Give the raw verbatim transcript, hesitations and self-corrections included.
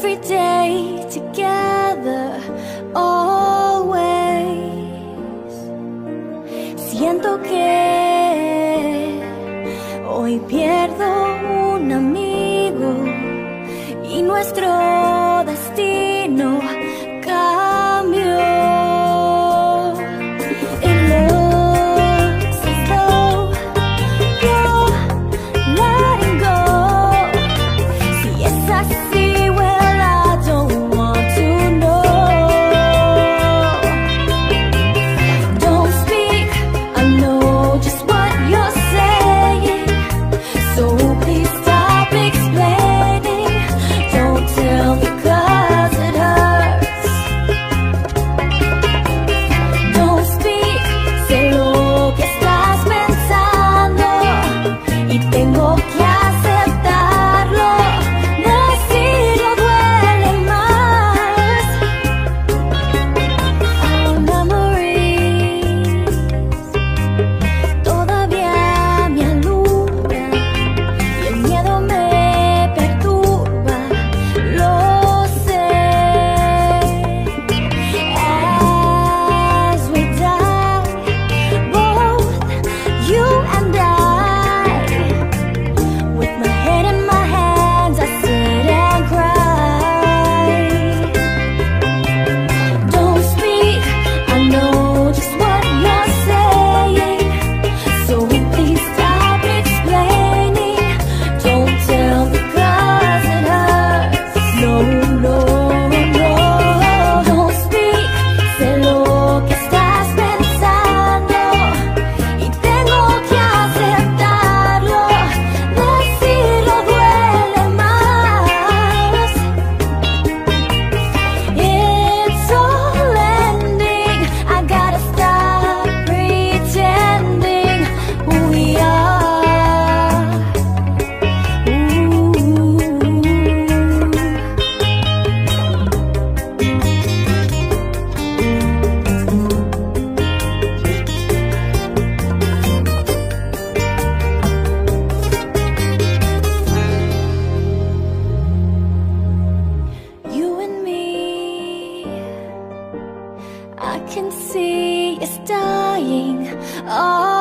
every day together, always. Siento que hoy pierdo un amigo y nuestro destino cambió. It looks as though you're letting go. Si es así, well, I don't want to know. Don't speak, I know just what you're saying, so please stop explaining. Don't tell me 'cause it hurts. Don't speak, sé lo que estás pensando y tengo que aceptarlo. Decirlo duele más. Our memories todavía me alumbran y el miedo me perturba, lo sé. As we die, both you and I, with my head in my hands, I sit and cry. Don't speak, I know just what you're saying, so please stop explaining. Don't tell me 'cause it hurts. No, no, no. Don't speak, sé lo que estás pensando y tengo que aceptarlo. Decirlo duele más. It's all ending. I gotta stop pretending who we are. Ooh. You and me, I can see it's dying. Oh.